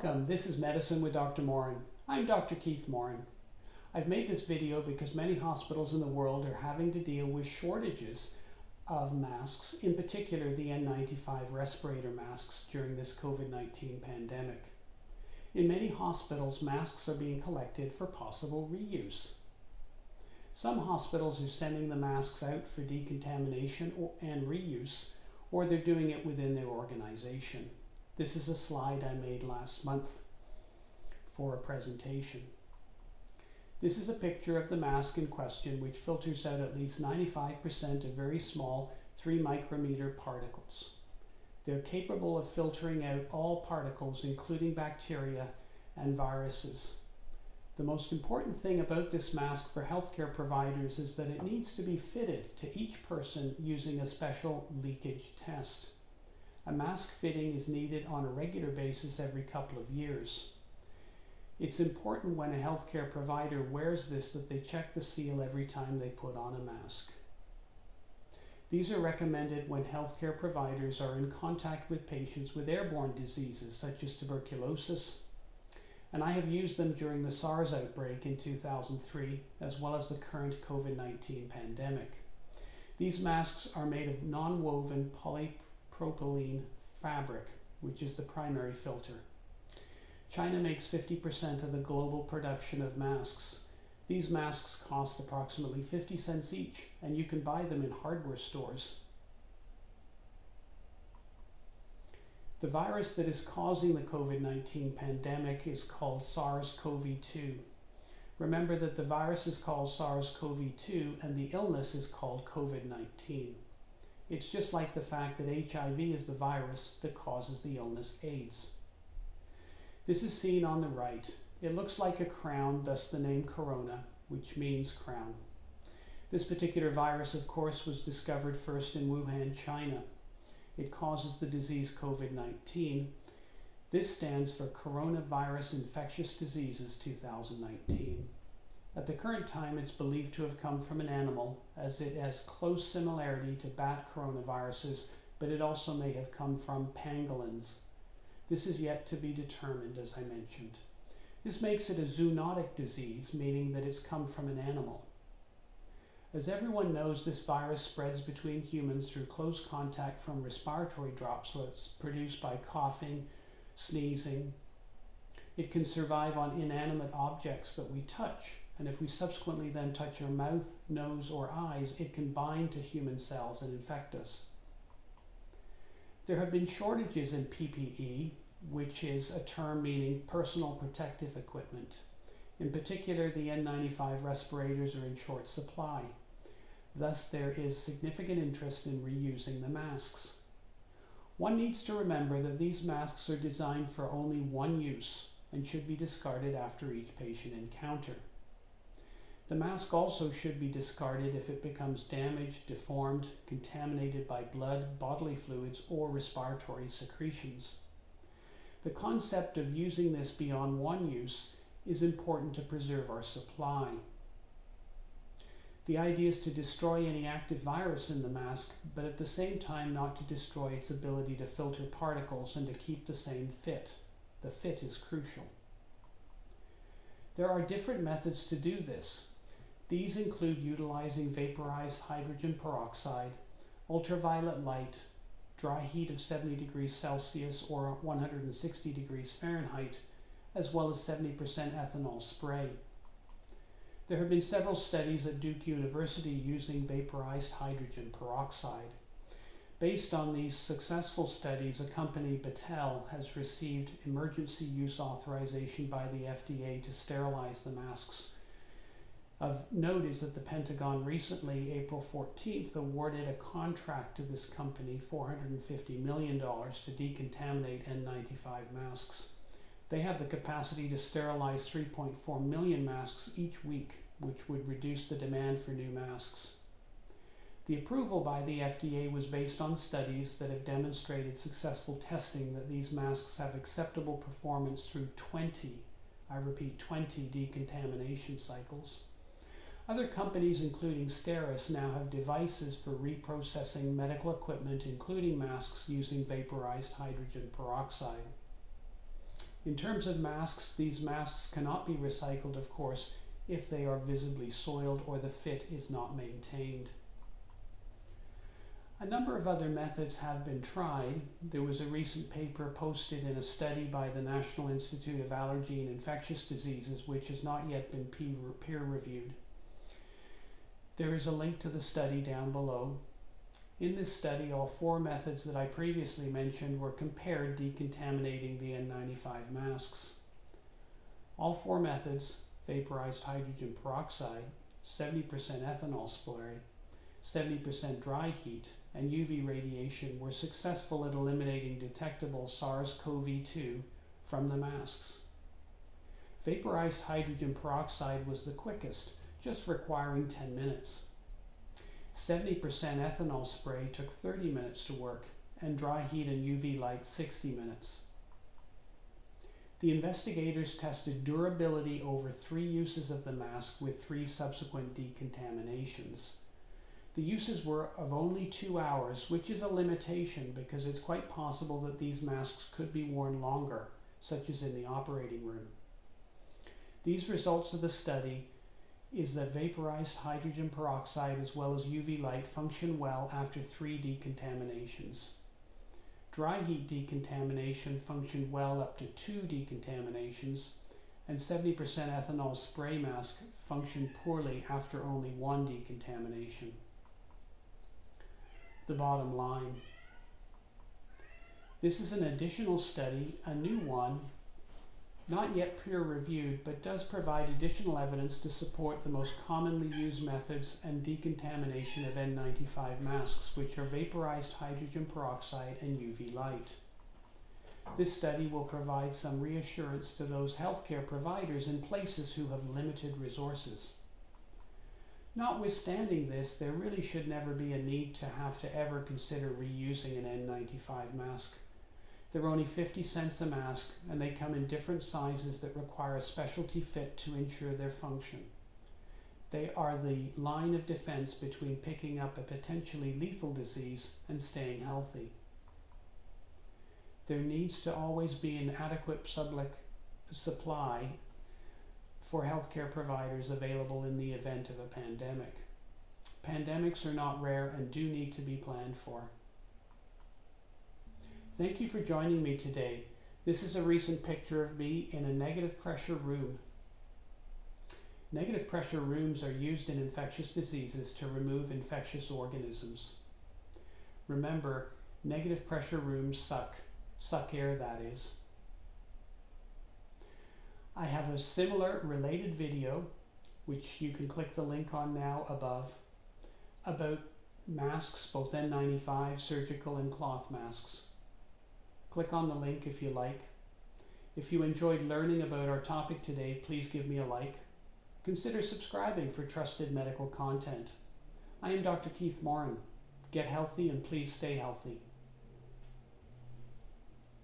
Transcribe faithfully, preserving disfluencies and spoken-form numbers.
Welcome, this is Medicine with Doctor Moran. I'm Doctor Keith Moran. I've made this video because many hospitals in the world are having to deal with shortages of masks, in particular the N ninety-five respirator masks during this COVID nineteen pandemic. In many hospitals, masks are being collected for possible reuse. Some hospitals are sending the masks out for decontamination or, and reuse, or they're doing it within their organization. This is a slide I made last month for a presentation. This is a picture of the mask in question, which filters out at least ninety-five percent of very small three micrometer particles. They're capable of filtering out all particles, including bacteria and viruses. The most important thing about this mask for healthcare providers is that it needs to be fitted to each person using a special leakage test. A mask fitting is needed on a regular basis every couple of years. It's important when a healthcare provider wears this that they check the seal every time they put on a mask. These are recommended when healthcare providers are in contact with patients with airborne diseases such as tuberculosis, and I have used them during the SARS outbreak in two thousand three, as well as the current COVID nineteen pandemic. These masks are made of non-woven polypropylene fabric, which is the primary filter. China makes fifty percent of the global production of masks. These masks cost approximately fifty cents each, and you can buy them in hardware stores. The virus that is causing the COVID nineteen pandemic is called SARS CoV two. Remember that the virus is called SARS CoV two and the illness is called COVID nineteen. It's just like the fact that H I V is the virus that causes the illness AIDS. This is seen on the right. It looks like a crown, thus the name corona, which means crown. This particular virus, of course, was discovered first in Wuhan, China. It causes the disease COVID nineteen. This stands for Coronavirus Infectious Diseases two thousand nineteen. At the current time, it's believed to have come from an animal, as it has close similarity to bat coronaviruses, but it also may have come from pangolins. This is yet to be determined, as I mentioned. This makes it a zoonotic disease, meaning that it's come from an animal. As everyone knows, this virus spreads between humans through close contact from respiratory droplets produced by coughing, sneezing. It can survive on inanimate objects that we touch, and if we subsequently then touch our mouth, nose, or eyes, it can bind to human cells and infect us. There have been shortages in P P E, which is a term meaning personal protective equipment. In particular, the N ninety-five respirators are in short supply. Thus, there is significant interest in reusing the masks. One needs to remember that these masks are designed for only one use and should be discarded after each patient encounter. The mask also should be discarded if it becomes damaged, deformed, contaminated by blood, bodily fluids, or respiratory secretions. The concept of using this beyond one use is important to preserve our supply. The idea is to destroy any active virus in the mask, but at the same time not to destroy its ability to filter particles and to keep the same fit. The fit is crucial. There are different methods to do this. These include utilizing vaporized hydrogen peroxide, ultraviolet light, dry heat of seventy degrees Celsius or one hundred sixty degrees Fahrenheit, as well as seventy percent ethanol spray. There have been several studies at Duke University using vaporized hydrogen peroxide. Based on these successful studies, a company, Battelle, has received emergency use authorization by the F D A to sterilize the masks. Of note is that the Pentagon recently, April fourteenth, awarded a contract to this company, four hundred fifty million dollars, to decontaminate N ninety-five masks. They have the capacity to sterilize three point four million masks each week, which would reduce the demand for new masks. The approval by the F D A was based on studies that have demonstrated successful testing that these masks have acceptable performance through twenty, I repeat, twenty decontamination cycles. Other companies, including Steris, now have devices for reprocessing medical equipment, including masks using vaporized hydrogen peroxide. In terms of masks, these masks cannot be recycled, of course, if they are visibly soiled or the fit is not maintained. A number of other methods have been tried. There was a recent paper posted in a study by the National Institute of Allergy and Infectious Diseases, which has not yet been peer-reviewed. There is a link to the study down below. In this study, all four methods that I previously mentioned were compared decontaminating the N ninety-five masks. All four methods, vaporized hydrogen peroxide, seventy percent ethanol spray, seventy percent dry heat, and U V radiation, were successful at eliminating detectable SARS CoV two from the masks. Vaporized hydrogen peroxide was the quickest, just requiring ten minutes. seventy percent ethanol spray took thirty minutes to work, and dry heat and U V light sixty minutes. The investigators tested durability over three uses of the mask with three subsequent decontaminations. The uses were of only two hours, which is a limitation because it's quite possible that these masks could be worn longer, such as in the operating room. These results of the study is that vaporized hydrogen peroxide as well as U V light function well after three decontaminations. Dry heat decontamination functioned well up to two decontaminations, and seventy percent ethanol spray mask functioned poorly after only one decontamination. The bottom line. This is an additional study, a new one, not yet peer-reviewed, but does provide additional evidence to support the most commonly used methods and decontamination of N ninety-five masks, which are vaporized hydrogen peroxide and U V light. This study will provide some reassurance to those healthcare providers in places who have limited resources. Notwithstanding this, there really should never be a need to have to ever consider reusing an N ninety-five mask. They're only fifty cents a mask, and they come in different sizes that require a specialty fit to ensure their function. They are the line of defense between picking up a potentially lethal disease and staying healthy. There needs to always be an adequate public supply for healthcare providers available in the event of a pandemic. Pandemics are not rare and do need to be planned for. Thank you for joining me today. This is a recent picture of me in a negative pressure room. Negative pressure rooms are used in infectious diseases to remove infectious organisms. Remember, negative pressure rooms suck. Suck air, that is. I have a similar related video, which you can click the link on now above, about masks, both N ninety-five, surgical and cloth masks. Click on the link if you like. If you enjoyed learning about our topic today, please give me a like. Consider subscribing for trusted medical content. I am Doctor Keith Moran. Get healthy and please stay healthy.